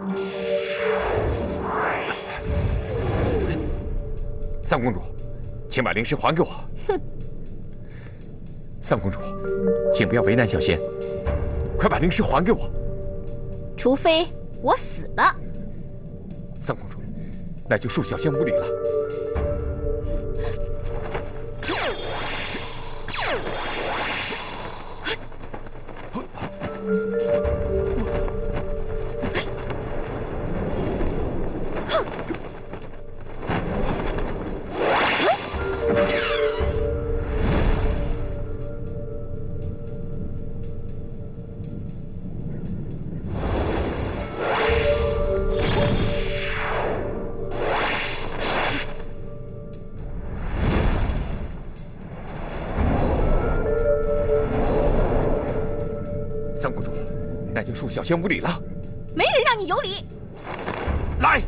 三公主，请把灵石还给我。 哼！ 三公主，请不要为难小仙，快把灵石还给我。 除非我死了。 三公主，那就恕小仙无礼了。 三公主，那就恕小仙无礼了。 没人让你有理。 来。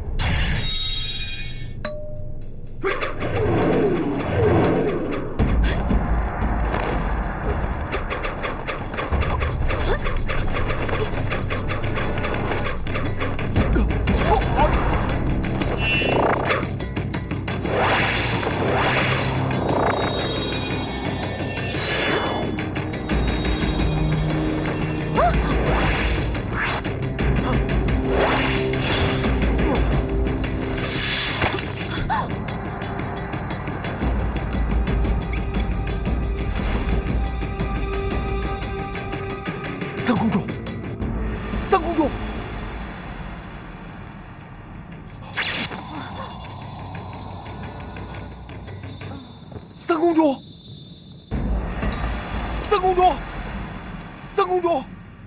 三公主，三公主，三公主，三公主，三公主。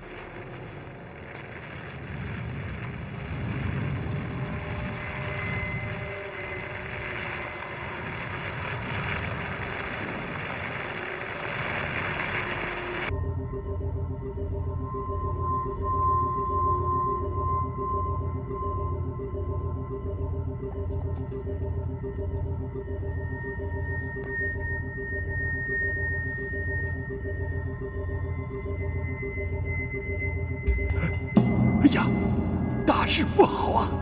哎呀，大事不好啊！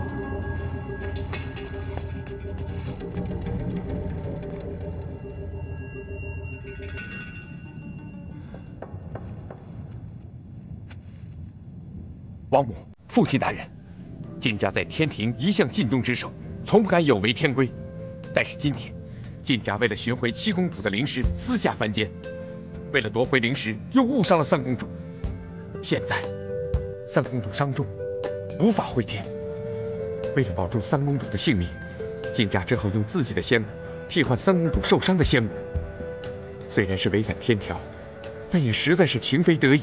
王母、父亲大人，金吒在天庭一向尽忠职守，从不敢有违天规。但是今天，金吒为了寻回七公主的灵石，私下凡间，为了夺回灵石，又误伤了三公主。现在，三公主伤重，无法回天。为了保住三公主的性命，金吒只好用自己的仙骨替换三公主受伤的仙骨。虽然是违反天条，但也实在是情非得已。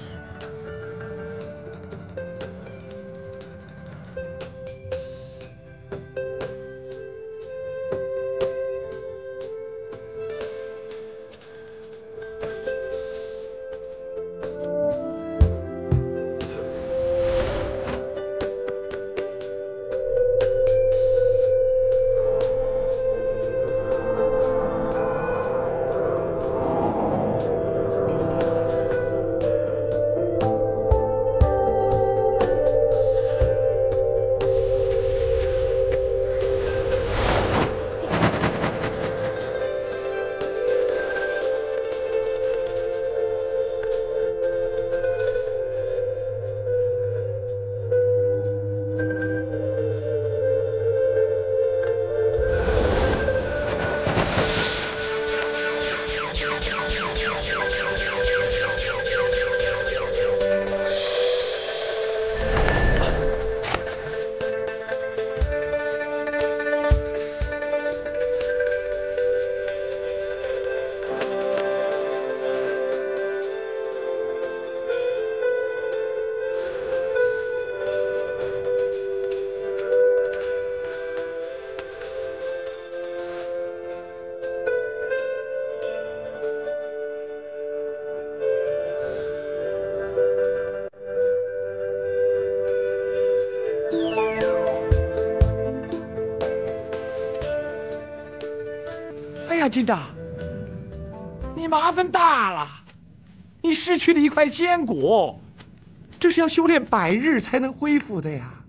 哎呀，金吒，你麻烦大了，你失去了一块仙骨，这是要修炼100日才能恢复的呀。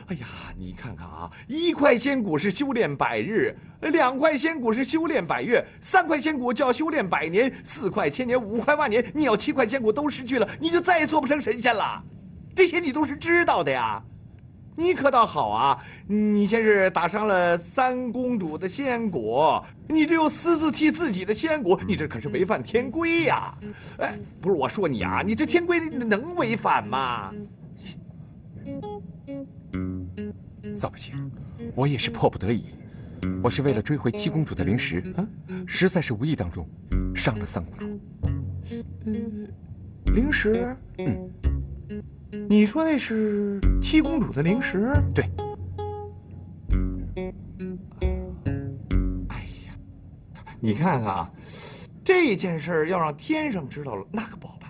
哎呀，你看看啊，1块仙骨是修炼100日，2块仙骨是修炼100月，3块仙骨就要修炼100年，4块1000年，5块万年。你要7块仙骨都失去了，你就再也做不成神仙了。这些你都是知道的呀。你可倒好啊，你先是打伤了3公主的仙骨，你这又私自替自己的仙骨，你这可是违反天规呀！哎，不是我说你啊，你这天规能违反吗？ 扫不星，我也是迫不得已，我是为了追回7公主的灵石，实在是无意当中伤了3公主。 灵石？你说那是7公主的灵石？ 对。 哎呀，你看看啊，这件事要让天上知道了，那可不好办。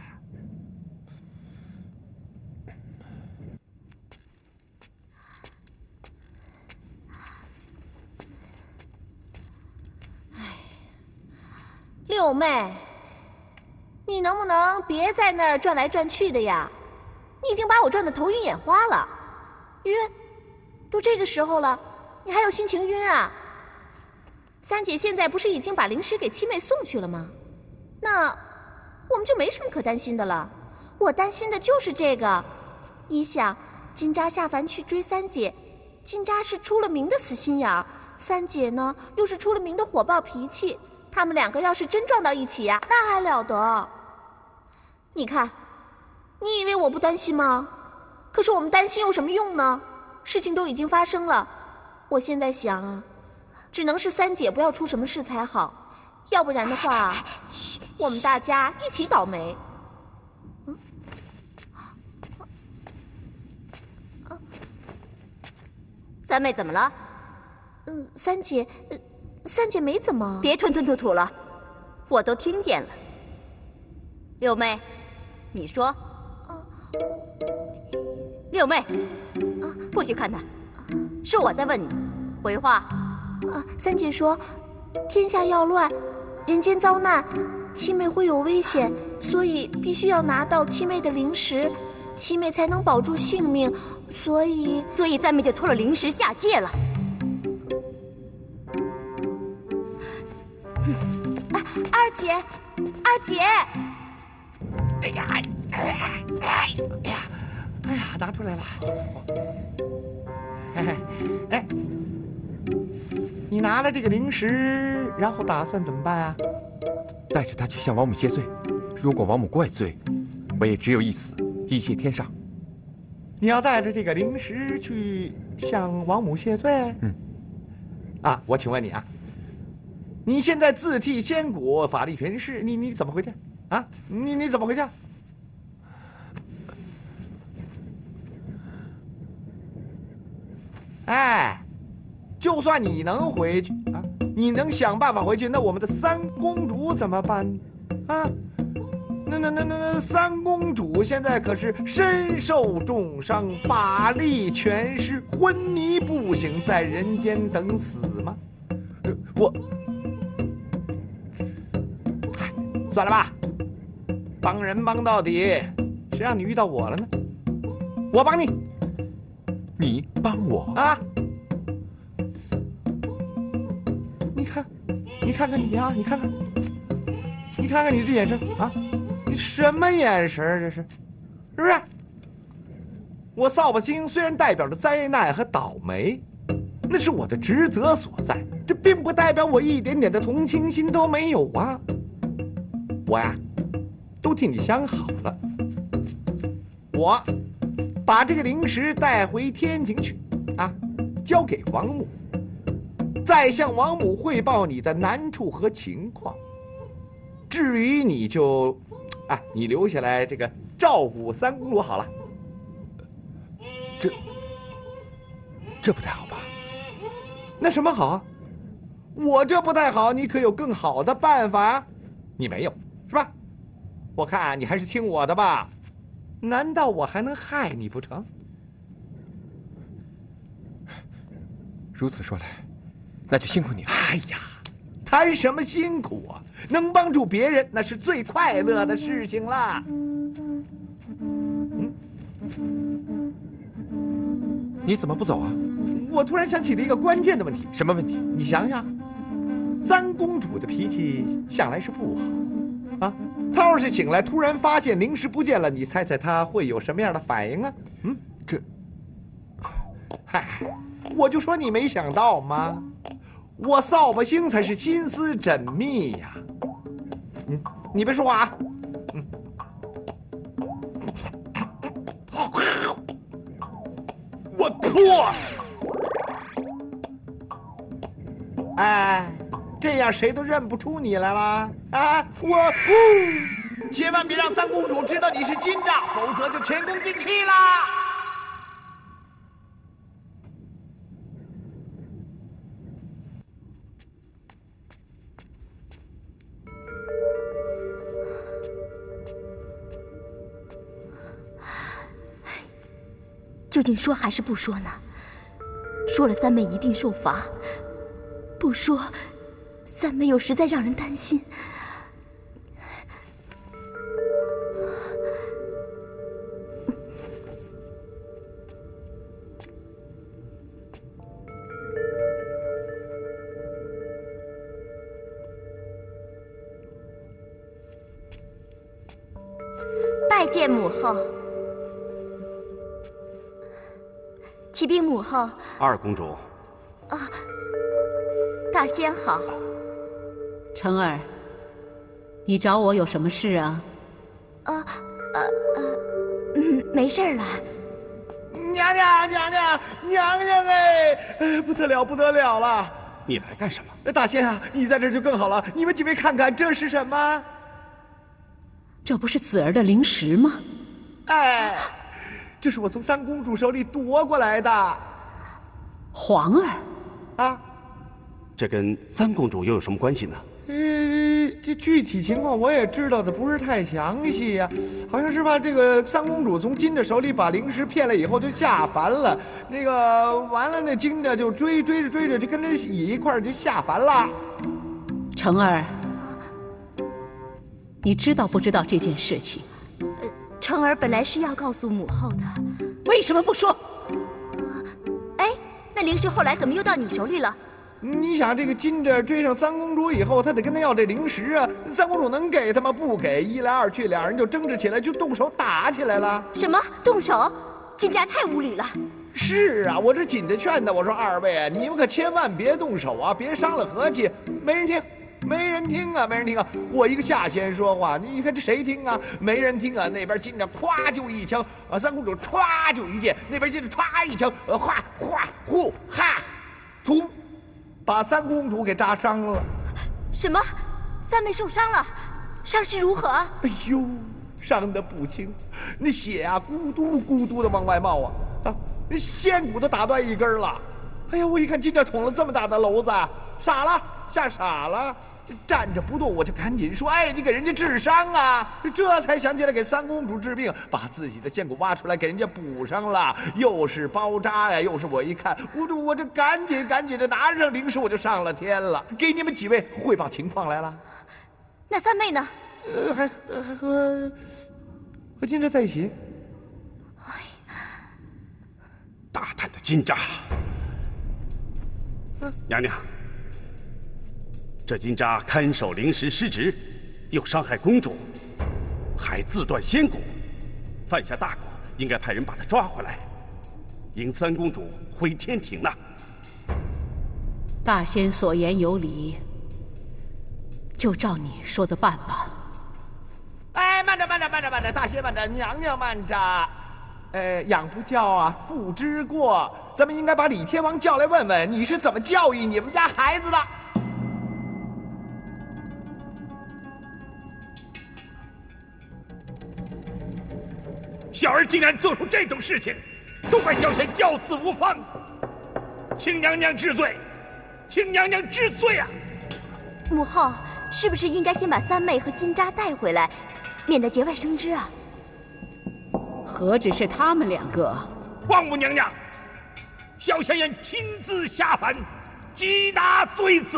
六妹，你能不能别在那儿转来转去的呀？你已经把我转得头晕眼花了。晕？都这个时候了，你还有心情晕啊？三姐现在不是已经把灵石给七妹送去了吗？那我们就没什么可担心的了。我担心的就是这个。你想，金吒下凡去追三姐，金吒是出了名的死心眼儿，三姐呢又是出了名的火爆脾气。他们2个要是真撞到一起呀，那还了得！你看，你以为我不担心吗？可是我们担心有什么用呢？事情都已经发生了。我现在想啊，只能是三姐不要出什么事才好，要不然的话，我们大家一起倒霉。 三妹怎么了？ 三姐没怎么。 别吞吞吐吐了，我都听见了。六妹，你说。六妹，不许看他，是我在问你，回话。 三姐说，天下要乱，人间遭难，七妹会有危险，所以必须要拿到七妹的灵石，七妹才能保住性命，所以三妹就偷了灵石下界了。 二姐， 哎呀，拿出来了。哎，你拿了这个灵石，然后打算怎么办啊？ 带着他去向王母谢罪。如果王母怪罪，我也只有一死，一谢天上。 你要带着这个灵石去向王母谢罪？我请问你啊，你现在自替仙骨，法力全失，你怎么回去啊？你怎么回去？哎，就算你能回去啊，你能想办法回去，那我们的三公主怎么办啊？那三公主现在可是身受重伤，法力全失，昏迷不醒，在人间等死吗？算了吧，帮人帮到底，谁让你遇到我了呢？我帮你， 你帮我啊？你看看你啊，你看看你这眼神啊，你什么眼神这是不是？我扫把星虽然代表着灾难和倒霉，那是我的职责所在，这并不代表我一点点的同情心都没有啊。我呀，都替你想好了，我把这个灵石带回天庭去，交给王母，再向王母汇报你的难处和情况。至于你就，你留下来这个照顾三公主好了。 这不太好吧？ 那什么好啊？我这不太好，你可有更好的办法啊？你没有是吧？我看你还是听我的吧。难道我还能害你不成？ 如此说来，那就辛苦你了。 哎呀，谈什么辛苦啊？能帮助别人，那是最快乐的事情啦。 你怎么不走啊？ 我突然想起了一个关键的问题。 什么问题？ 你想想，三公主的脾气向来是不好，啊，她要是醒来突然发现灵石不见了，你猜猜她会有什么样的反应啊？ 这， 嗨，我就说你没想到吗？我扫把星才是心思缜密呀。你别说话啊。我错。哎，这样谁都认不出你来了啊！千万别让三公主知道你是金吒，否则就前功尽弃啦！ 究竟说还是不说呢？说了三妹一定受罚，不说，三妹又实在让人担心。拜见母后。启禀母后。 二公主。 啊，大仙好。 成儿，你找我有什么事啊？ 没事了。 娘娘哎，不得了了！ 你来干什么？ 大仙啊，你在这就更好了。你们几位看看，这是什么？ 这不是子儿的灵石吗？ 哎，这是我从三公主手里夺过来的。 皇儿， 啊， 这跟三公主又有什么关系呢？ 这具体情况我也知道的不是太详细呀，好像是吧？这个三公主从金吒手里把灵石骗了以后就下凡了，那个完了，那金吒就追着就跟着一块儿就下凡了。 成儿，你知道不知道这件事情？ 成儿本来是要告诉母后的， 为什么不说？ 哎，那灵石后来怎么又到你手里了？ 你想，这个金吒追上三公主以后，他得跟他要这灵石啊。三公主能给他吗？不给，一来二去，两人就争执起来，就动手打起来了。 什么动手？金吒太无礼了。 是啊，我这紧着劝他，我说二位啊，你们可千万别动手啊，别伤了和气。没人听啊！我一个下仙说话，你看这谁听啊？没人听啊！那边金吒咵就一枪，三公主歘就一剑，那边金吒歘一枪，哗呼哈，突，把三公主给扎伤了。什么？三妹受伤了？伤势如何？ 哎呦，伤得不轻，那血啊咕嘟咕嘟的往外冒啊，那仙骨都打断一根了。哎呀，我一看金吒捅了这么大的篓子，吓傻了，站着不动，我就赶紧说：“哎，你给人家治伤啊！”这才想起来给三公主治病，把自己的仙骨挖出来给人家补上了，又是包扎呀，又是我一看，我这赶紧这拿上灵石，我就上了天了，给你们几位汇报情况来了。 那三妹呢？ 还和金吒在一起。 大胆的金吒！娘娘，这金吒看守灵石失职，又伤害公主，还自断仙骨，犯下大过，应该派人把他抓回来，迎三公主回天庭呢。 大仙所言有理，就照你说的办吧。 哎，慢着，大仙慢着，娘娘慢着。养不教啊，父之过。咱们应该把李天王叫来问问，你是怎么教育你们家孩子的？ 小儿竟然做出这种事情，都怪小仙教子无方，请娘娘治罪，啊！ 母后，是不是应该先把三妹和金吒带回来，免得节外生枝啊？ 何止是他们两个？ 王母娘娘，小仙愿亲自下凡，缉拿罪子。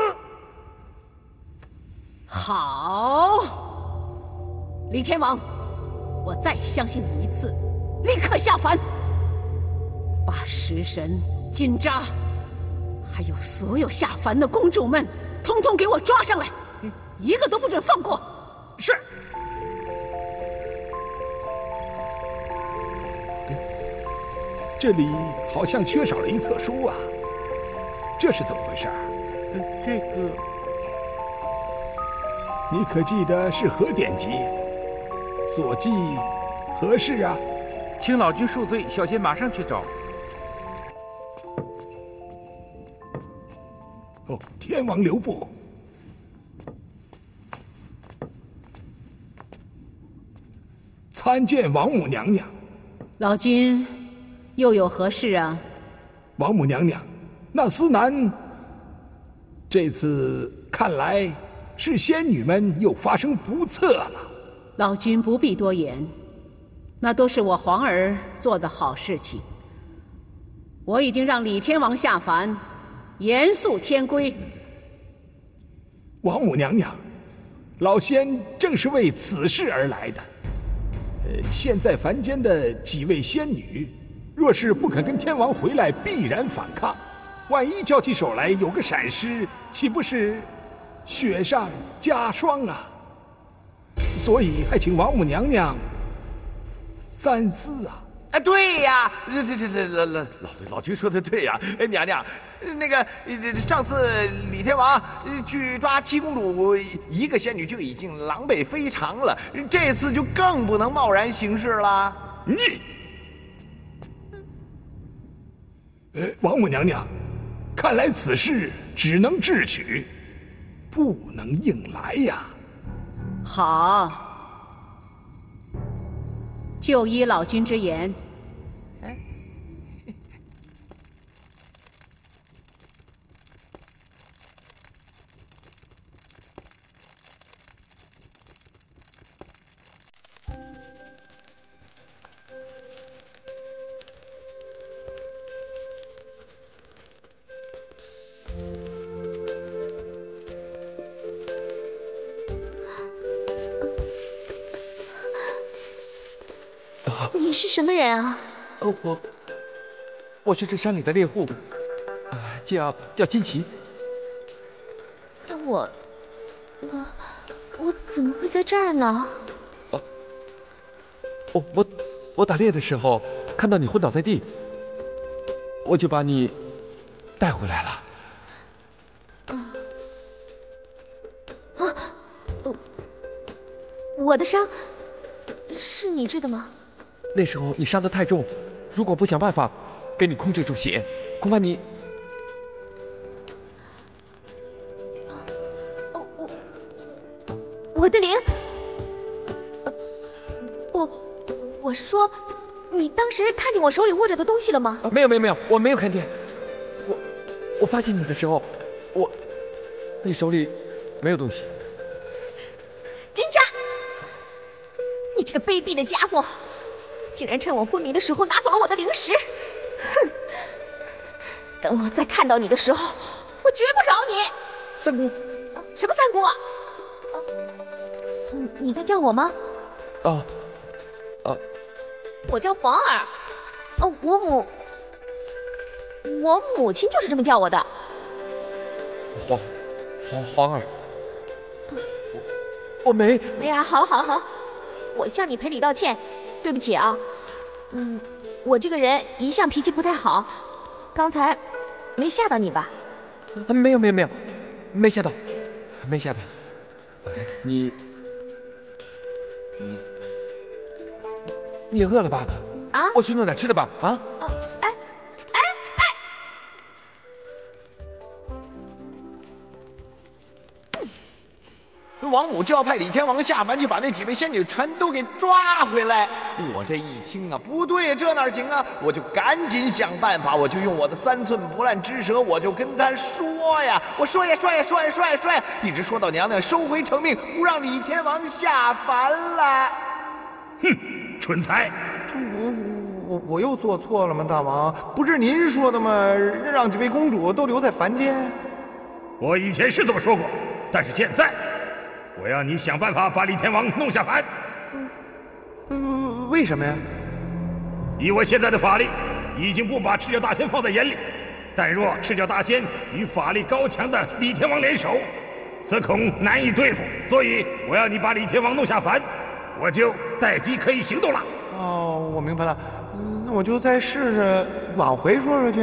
好，李天王，我再相信你一次，立刻下凡。 把食神、金吒，还有所有下凡的公主们，统统给我抓上来，一个都不准放过。 是。这里好像缺少了一册书啊，这是怎么回事？ 这个， 你可记得是何典籍？所记何事啊？ 请老君恕罪，小仙马上去找。 哦，天王留步。参见王母娘娘。 老君，又有何事啊？ 王母娘娘，那司南这次看来是仙女们又发生不测了。 老君不必多言，那都是我皇儿做的好事情。我已经让李天王下凡，严肃天规。 王母娘娘，老仙正是为此事而来的。现在凡间的几位仙女，若是不肯跟天王回来，必然反抗。万一交起手来有个闪失，岂不是雪上加霜啊？所以还请王母娘娘三思啊！ 哎，对呀，老君说的对呀，娘娘，那个上次李天王去抓七公主，一个仙女就已经狼狈非常了，这次就更不能贸然行事了。 王母娘娘，看来此事只能智取，不能硬来呀。 好，就依老君之言。 你是什么人啊？ 我是这山里的猎户，叫金奇。 那我怎么会在这儿呢？ 我打猎的时候看到你昏倒在地，我就把你带回来了。 我的伤是你治的吗？ 那时候你伤得太重，如果不想办法给你控制住血，恐怕你…… 我的灵，我是说，你当时看见我手里握着的东西了吗？ 没有，我没有看见。我发现你的时候，你手里没有东西。 金吒，你这个卑鄙的家伙，竟然趁我昏迷的时候拿走了我的灵石！哼！等我再看到你的时候，我绝不饶你！ 三姑， 什么三姑啊？你在叫我吗？我叫黄儿。我母亲就是这么叫我的。 黄儿，我没。 哎呀，好了，我向你赔礼道歉，对不起啊。我这个人一向脾气不太好，刚才没吓到你吧？ 没有，没吓到。你饿了吧？ 啊？ 我去弄点吃的吧。啊？ 王母就要派李天王下凡去把那几位仙女全都给抓回来。我这一听啊，不对，这哪行啊？我就赶紧想办法，我就用我的3寸不烂之舌，我就跟他说呀，我说呀，一直说到娘娘收回成命，不让李天王下凡了。 哼，蠢材！ 我又做错了吗？大王，不是您说的吗？让几位公主都留在凡间。 我以前是这么说过，但是现在。我要你想办法把李天王弄下凡。 为什么呀？ 以我现在的法力， 已经不把赤脚大仙放在眼里，但若赤脚大仙与法力高强的李天王联手，则恐难以对付。所以我要你把李天王弄下凡，我就待机可以行动了。 哦，我明白了，那我就再试试往回说说去。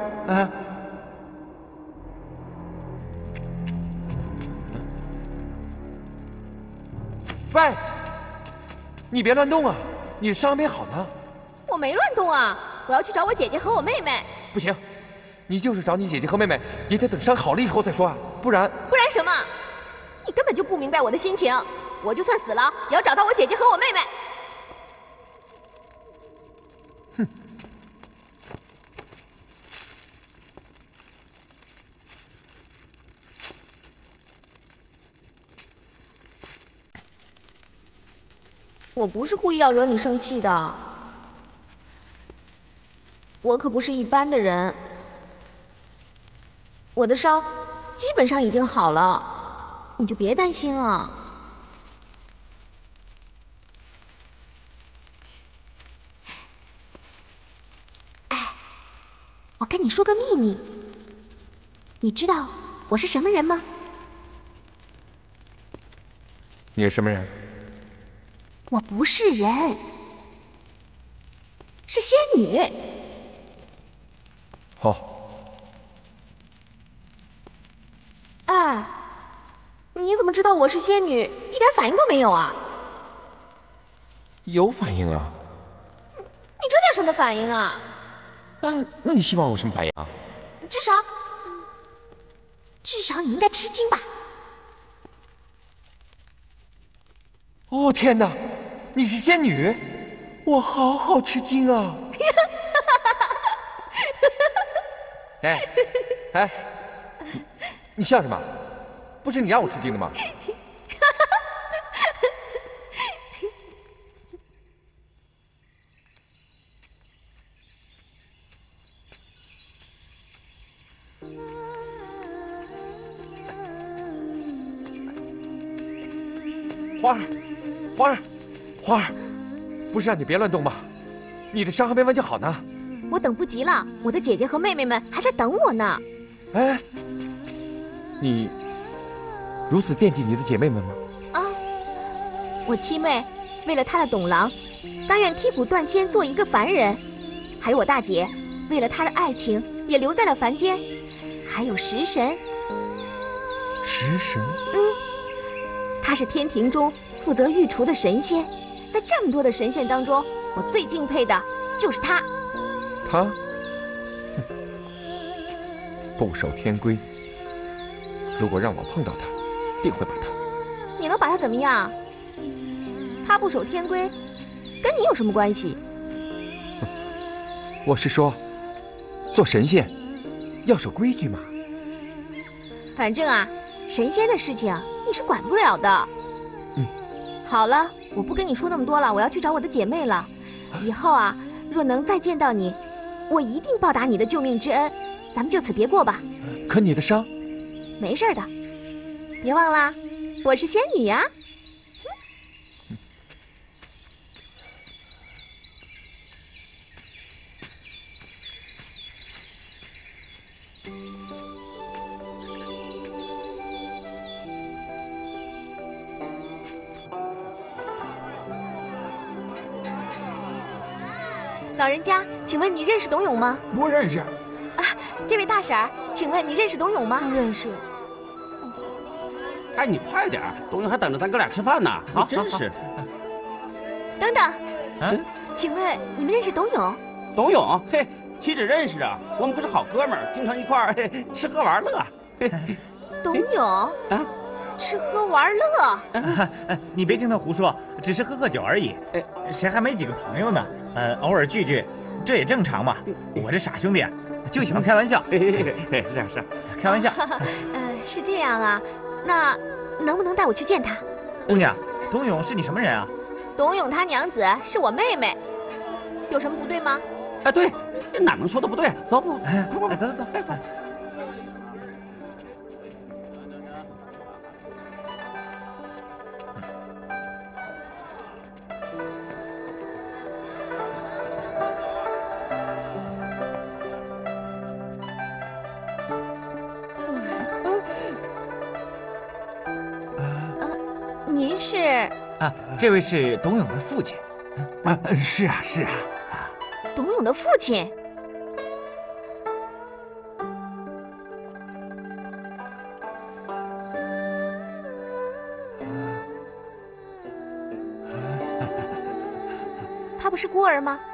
喂，你别乱动啊，你的伤没好呢。 我没乱动啊，我要去找我姐姐和我妹妹。 不行，你就是找你姐姐和妹妹，也得等伤好了以后再说啊，不然什么？你根本就不明白我的心情。我就算死了，也要找到我姐姐和我妹妹。 哼。 我不是故意要惹你生气的，我可不是一般的人。我的伤基本上已经好了，你就别担心了。哎，我跟你说个秘密，你知道我是什么人吗？ 你是什么人？ 我不是人，是仙女。 好。 哎，你怎么知道我是仙女？一点反应都没有啊！ 有反应啊。 你这叫什么反应啊？ 那你希望我什么反应啊？ 至少你应该吃惊吧？ 哦天哪，你是仙女，我好吃惊啊！哎，你笑什么？不是你让我吃惊的吗？花儿，不是让你别乱动吗？你的伤还没完就好呢。 我等不及了，我的姐姐和妹妹们还在等我呢。 哎，你如此惦记你的姐妹们吗？ 啊，我七妹为了她的董郎，甘愿剔骨断仙做一个凡人；还有我大姐为了她的爱情也留在了凡间；还有食神。 食神？ 他是天庭中负责御厨的神仙，在这么多的神仙当中，我最敬佩的就是他。 他？不守天规。如果让我碰到他，定会把他…… 你能把他怎么样？他不守天规，跟你有什么关系？ 我是说，做神仙要守规矩嘛。 反正啊，神仙的事情你是管不了的。好了，我不跟你说那么多了，我要去找我的姐妹了。以后啊，若能再见到你，我一定报答你的救命之恩。咱们就此别过吧。 可你的伤？ 没事的，别忘了，我是仙女呀。老人家，请问你认识董永吗？ 不认识。 这位大婶儿，请问你认识董永吗？ 不认识。 哎，你快点，董永还等着咱哥俩吃饭呢。 好， 真是。 等等，请问你们认识董永？ 董永，嘿，岂止认识啊，我们可是好哥们儿，经常一块儿吃喝玩乐。 董永啊，吃喝玩乐。 你别听他胡说，只是喝酒而已。谁还没几个朋友呢？偶尔聚聚，这也正常嘛。我这傻兄弟啊，就喜欢开玩笑。 是啊， 开玩笑。 是这样啊，那能不能带我去见他？ 姑娘，董永是你什么人啊？ 董永他娘子是我妹妹，有什么不对吗？ 哎，对，哪能说的不对？走，快，走。 是？ 啊，这位是董永的父亲。 啊，是啊，是啊。 董永的父亲。他不是孤儿吗？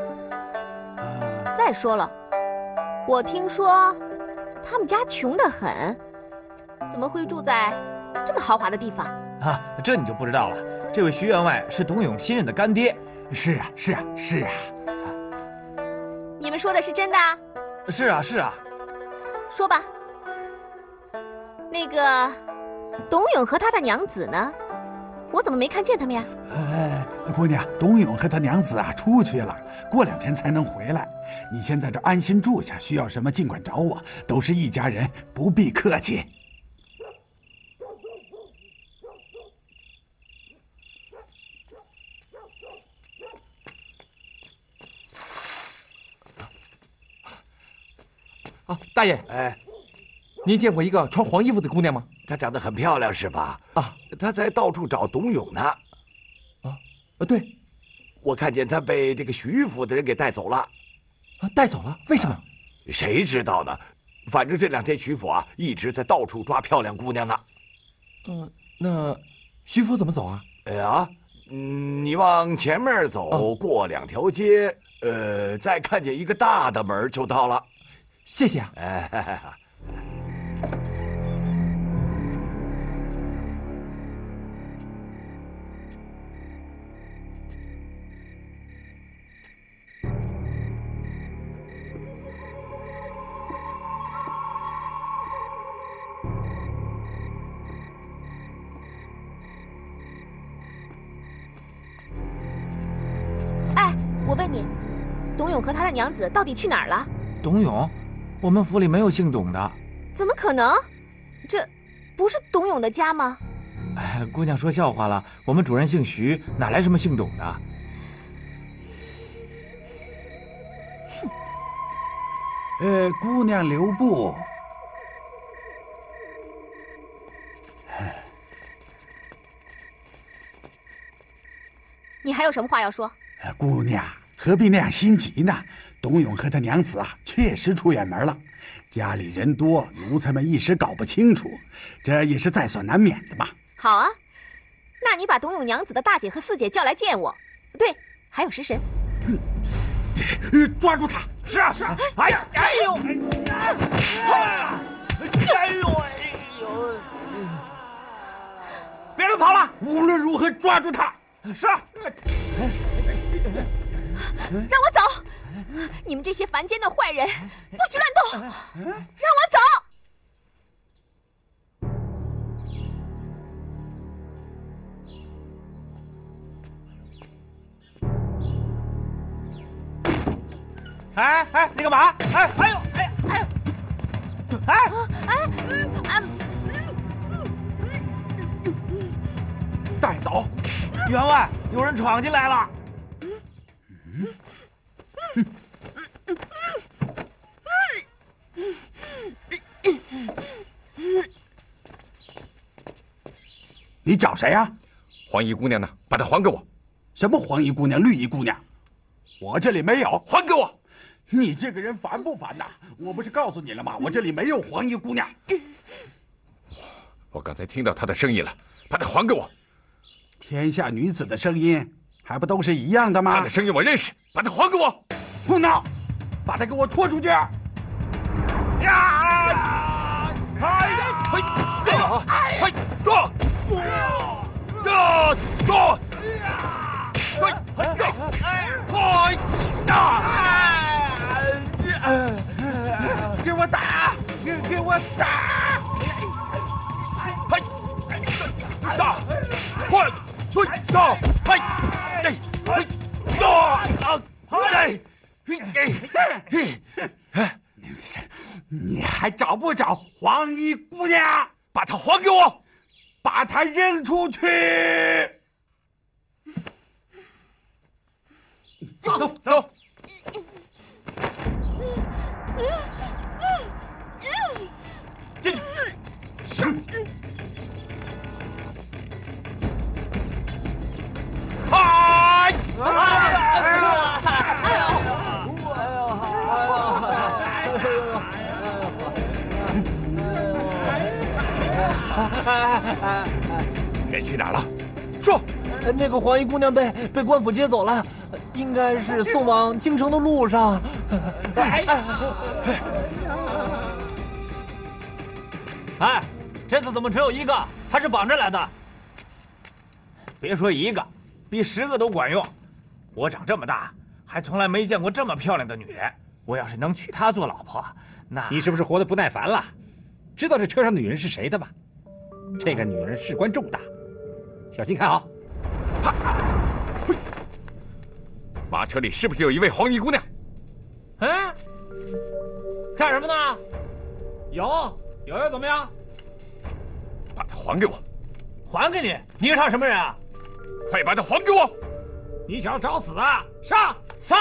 再说了，我听说他们家穷得很，怎么会住在这么豪华的地方？ 啊，这你就不知道了。这位徐员外是董永新任的干爹。 是啊，是啊，是啊。 你们说的是真的？ 是啊，是啊。 说吧，那个董永和他的娘子呢？我怎么没看见他们呀？ 姑娘，董永和他娘子啊出去了，过2天才能回来。你先在这安心住下，需要什么尽管找我，都是一家人，不必客气。 啊，大爷， 哎， 您见过一个穿黄衣服的姑娘吗？ 她长得很漂亮，是吧？ 啊， 她在到处找董永呢。 对， 我看见她被这个徐府的人给带走了。 啊，带走了？为什么？ 谁知道呢？反正这2天徐府啊一直在到处抓漂亮姑娘呢。 那徐府怎么走啊？ 你往前面走，过2条街，再看见一个大的门就到了。 谢谢啊。 我问你，董永和他的娘子到底去哪儿了？ 董永，我们府里没有姓董的。 怎么可能？这不是董永的家吗？ 哎，姑娘说笑话了，我们主人姓徐，哪来什么姓董的？ 姑娘留步。 你还有什么话要说？ 姑娘何必那样心急呢？董永和他娘子啊，确实出远门了，家里人多，奴才们一时搞不清楚，这也是在所难免的嘛。 好啊，那你把董永娘子的大姐和四姐叫来见我。对，还有食神。 抓住他！ 是啊，是啊！哎呀，哎呦，哎呦，别人跑了， 无论如何抓住他！ 是啊。 让我走！你们这些凡间的坏人，不许乱动！让我走！ 哎哎，你干嘛？哎哎呦哎哎哎！ 带走！ 员外，有人闯进来了！ 你找谁呀？ 黄衣姑娘呢？把她还给我！ 什么黄衣姑娘、绿衣姑娘？我这里没有， 还给我！ 你这个人烦不烦呐？我不是告诉你了吗？我这里没有黄衣姑娘。 我刚才听到她的声音了，把她还给我！ 天下女子的声音还不都是一样的吗？ 她的声音我认识，把她还给我！ 胡闹！把她给我拖出去！呀！给我打！给我打！你还找不找黄衣姑娘？ 把她还给我！ 把她扔出去！ 走走。进去。 人去哪儿了？说。 那个黄衣姑娘被官府接走了，应该是送往京城的路上。哎，这次怎么只有一个？还是绑着来的？ 别说一个，比10个都管用。我长这么大，还从来没见过这么漂亮的女人。我要是能娶她做老婆，那…… 你是不是活得不耐烦了？知道这车上的女人是谁的吧？这个女人事关重大，小心看好。 马车里是不是有一位黄衣姑娘？ 哎，干什么呢？ 有要怎么样？ 把她还给我！ 还给你？你是他什么人啊？ 快把她还给我！ 你想找死啊？上！ 上！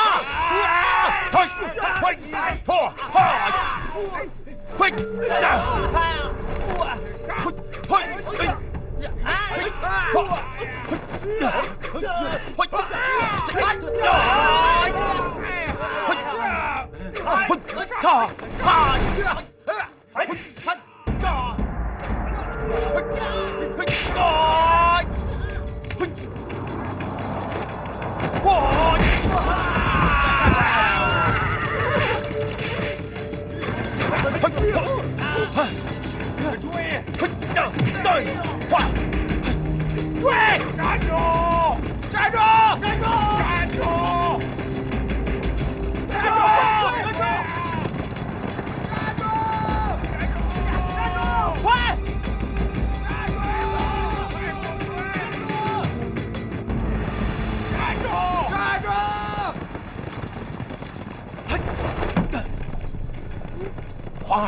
皇儿，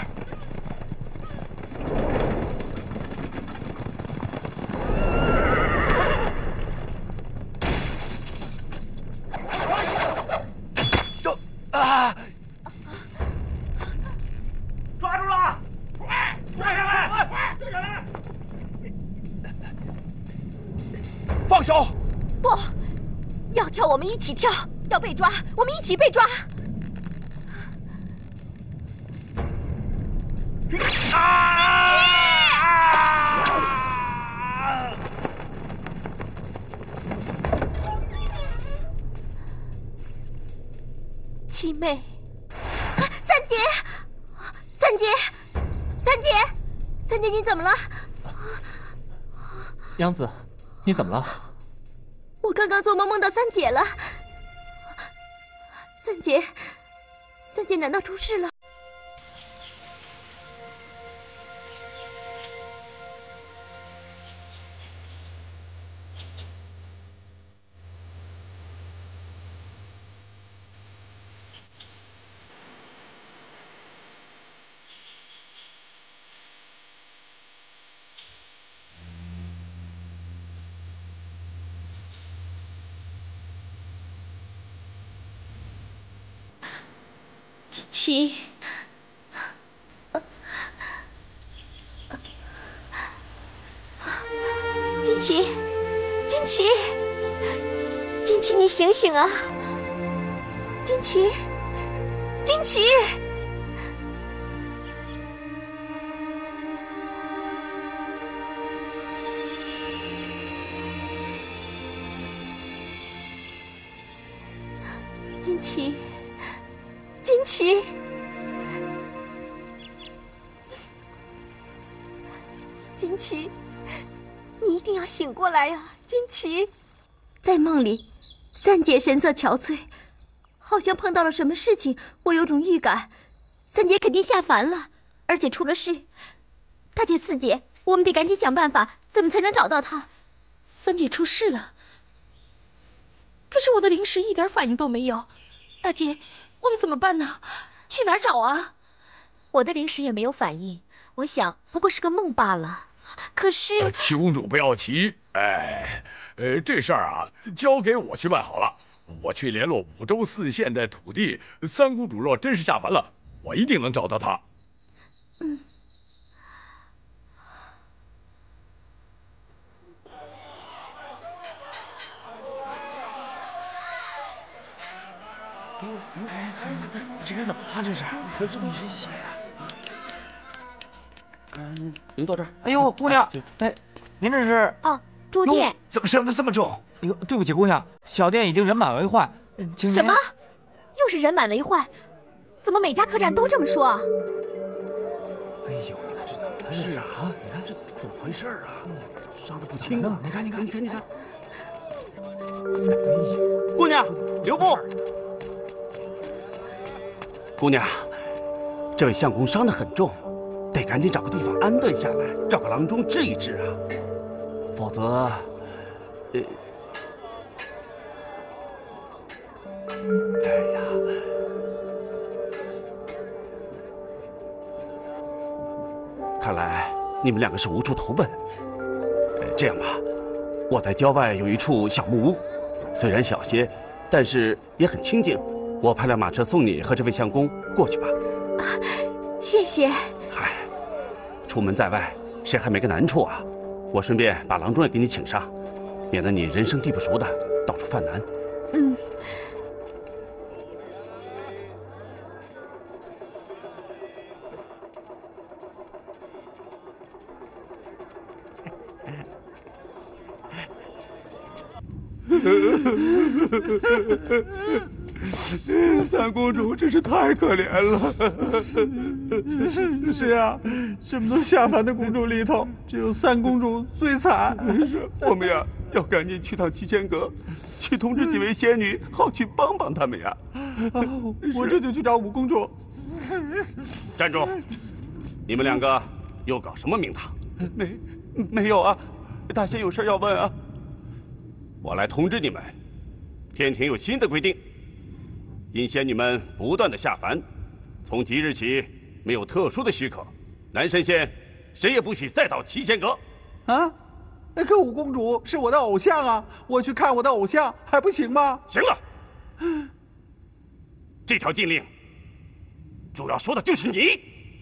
抓住了！抓上来！ 放手！ 不，要跳我们一起跳，要被抓我们一起被抓。七妹，三姐，三姐，三姐，三姐，你怎么了？ 杨子，你怎么了？ 我刚刚做梦梦到三姐了。三姐，三姐，难道出事了？七，金奇，金奇，金奇，你醒醒啊！金奇，金奇，金奇。金奇，金奇，你一定要醒过来呀！金奇，在梦里，三姐神色憔悴，好像碰到了什么事情。我有种预感，三姐肯定下凡了，而且出了事。大姐、四姐，我们得赶紧想办法，怎么才能找到她？ 三姐出事了，可是我的灵石一点反应都没有。大姐，我们怎么办呢？去哪儿找啊？ 我的灵石也没有反应，我想不过是个梦罢了。可是， 七公主不要急，这事儿啊，交给我去办好了。我去联络5州4县的土地，三公主若真是下凡了，我一定能找到她。 嗯。 这人怎么了？这是？你是血啊！ 您坐这儿。 哎呦，姑娘，哎，您这是？ 哦，住店。 怎么伤得这么重？哎呦，对不起，姑娘，小店已经人满为患，请您。 什么？又是人满为患？怎么每家客栈都这么说啊？ 哎呦，你看这怎么回事啊？你看这怎么回事啊？伤得不轻啊！你看，你看，你看，你看。姑娘，留步！姑娘，这位相公伤得很重，得赶紧找个地方安顿下来，找个郎中治一治啊，否则，哎呀，看来你们两个是无处投奔。这样吧，我在郊外有一处小木屋，虽然小些，但是也很清静。我派辆马车送你和这位相公过去吧。 啊，谢谢。 嗨，出门在外，谁还没个难处啊？我顺便把郎中也给你请上，免得你人生地不熟的到处犯难。 嗯。 三公主真是太可怜了。是啊，这么多下凡的公主里头，只有三公主最惨。 是，我们呀要赶紧去趟七仙阁，去通知几位仙女，好去帮帮他们呀。 我这就去找五公主。 站住！你们两个又搞什么名堂？没有啊，大仙有事要问啊。我来通知你们，天庭有新的规定。因仙女们不断的下凡，从即日起没有特殊的许可，南山县谁也不许再到七仙阁。 啊？可五公主是我的偶像啊，我去看我的偶像还不行吗？ 行了，这条禁令主要说的就是你。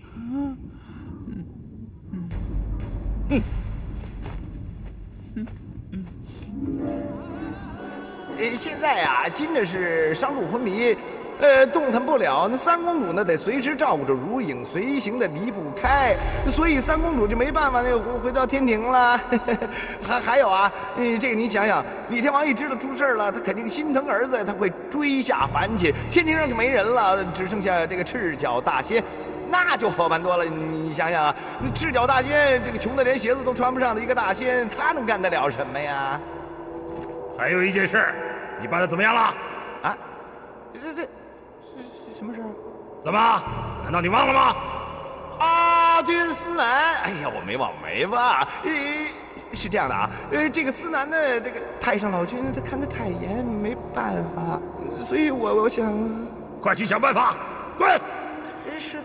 现在呀，金的是伤入昏迷，动弹不了。那三公主呢，得随时照顾着如影随形的离不开，所以三公主就没办法回到天庭了。还有啊，这个你想想，李天王一知道出事了，他肯定心疼儿子，他会追下凡去，天庭上就没人了，只剩下这个赤脚大仙。那就好办多了，你想想啊，赤脚大仙这个穷的连鞋子都穿不上的一个大仙，他能干得了什么呀？ 还有一件事，你办的怎么样了？ 啊？这什么事？ 怎么？难道你忘了吗？ 啊，对，思南，哎呀，我没忘。是这样的啊，这个思南呢，这个太上老君他看得太严，没办法，所以我想， 快去想办法，滚！ 是。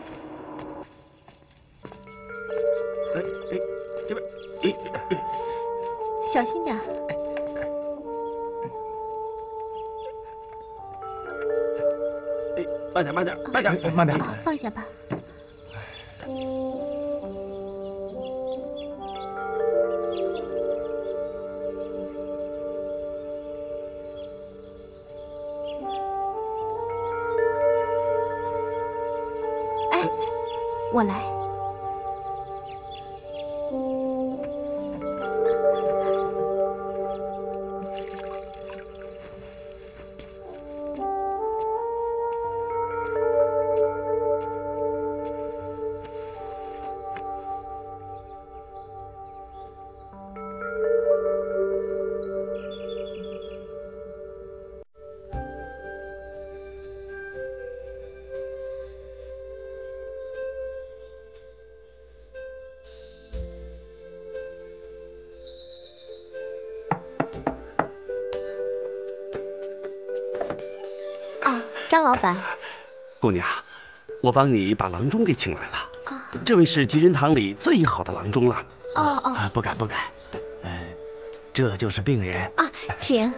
这边， 小心点。 慢点，慢点。 放下吧。 哎，我来。 张老板， 姑娘，我帮你把郎中给请来了。这位是吉人堂里最好的郎中了。 不敢，这就是病人啊，请。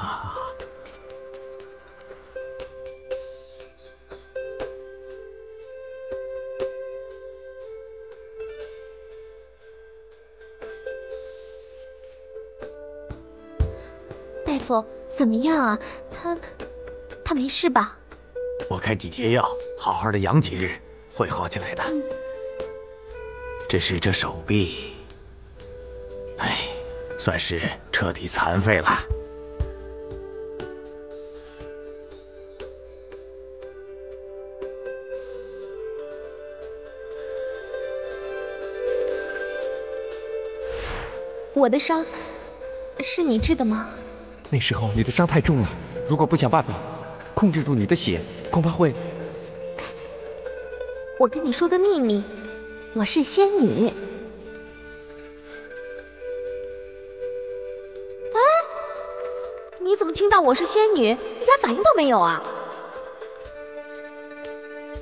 大夫，怎么样啊？他没事吧？ 我开几贴药，好好的养几日，会好起来的。 只是这手臂，哎，算是彻底残废了。 我的伤是你治的吗？ 那时候你的伤太重了，如果不想办法控制住你的血，恐怕会…… 我跟你说个秘密，我是仙女。哎，你怎么听到我是仙女，一点反应都没有啊？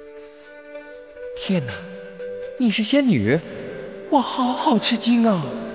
天哪，你是仙女？我好吃惊啊！